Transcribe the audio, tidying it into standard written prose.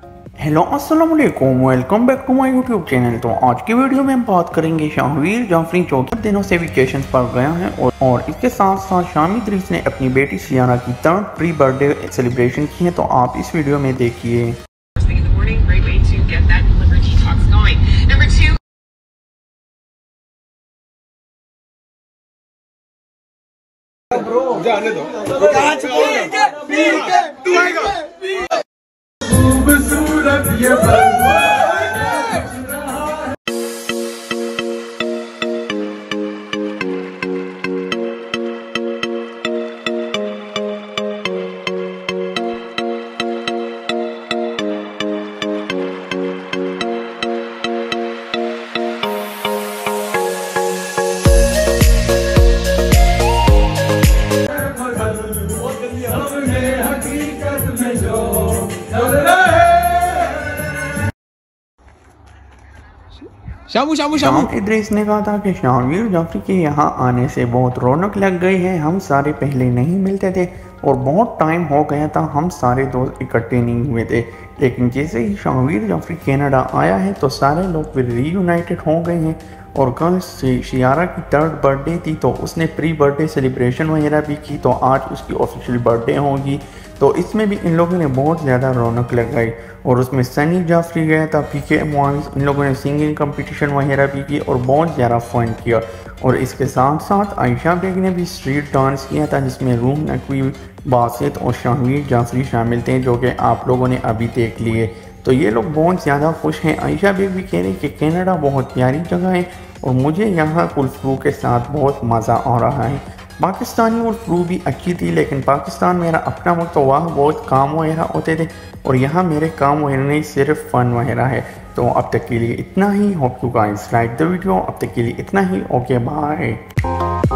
Hello अस्सलाम वालेकुम, welcome back to my YouTube channel. तो आज की वीडियो में हम बात करेंगे शाहवीर जाफरी जो कि दिनों से वेकेशन पर गया है और इसके साथ साथ शामी इदरीस ने अपनी बेटी सियारा की 3rd प्री बर्थडे सेलिब्रेशन की है। तो आप इस वीडियो में देखिए। जाने दो। खूबसूरत ये हकीकत में जो शाम इदरीस ने कहा था कि शाहवीर जाफरी के यहाँ आने से बहुत रौनक लग गई है। हम सारे पहले नहीं मिलते थे और बहुत टाइम हो गया था हम सारे दोस्त इकट्ठे नहीं हुए थे, लेकिन जैसे ही शाहवीर जाफरी कनाडा आया है तो सारे लोग फिर रीयूनाइटेड हो गए हैं। और कल सियारा की 3rd बर्थडे थी तो उसने प्री बर्थडे सेलिब्रेशन वगैरह भी की, तो आज उसकी ऑफिशियल बर्थडे होगी। तो इसमें भी इन लोगों ने बहुत ज़्यादा रौनक लगाई और उसमें सनी जाफरी गया था, पीके मुआविज, इन लोगों ने सिंगिंग कंपटीशन वगैरह भी की और बहुत ज़्यादा फन किया। और इसके साथ साथ आयशा बेग ने भी स्ट्रीट डांस किया था जिसमें रूम नकवी, बासित और शाहवीर जाफरी शामिल थे, जो कि आप लोगों ने अभी देख लिए। तो ये लोग बहुत ज़्यादा खुश हैं। आयशा बेग भी कह रही कि कनाडा बहुत प्यारी जगह है और मुझे यहाँ कुल्फरू के साथ बहुत मज़ा आ रहा है। पाकिस्तानी कुल्फरू भी अच्छी थी, लेकिन पाकिस्तान मेरा अपना वक्त तो वहाँ बहुत काम वगैरह होते थे और यहाँ मेरे काम वगैरह नहीं, सिर्फ फ़न वगैरह है। तो अब तक के लिए इतना ही। Hope you guys like the video. अब तक के लिए इतना ही। Okay bye.